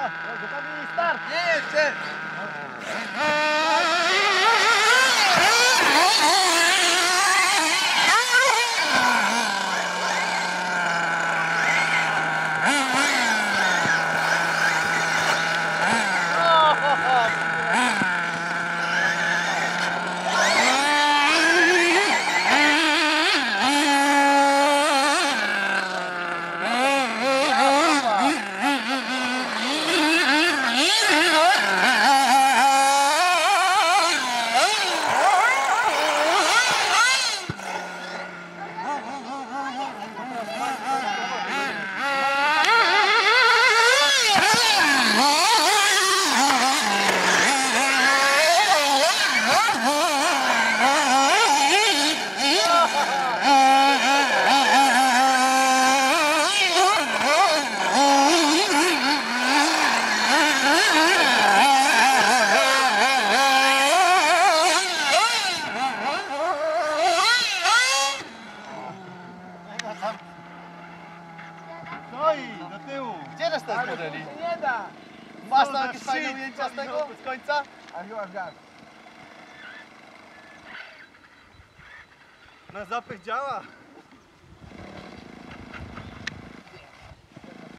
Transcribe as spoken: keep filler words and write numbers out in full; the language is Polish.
Gotowi, start! Nie jeszcze! Stoi, do tyłu. Gdzie reszta z modeli? Nie da. Masz tam jakieś fajne ujęcia z tego? Z końca? A you are got. Na zapych działa.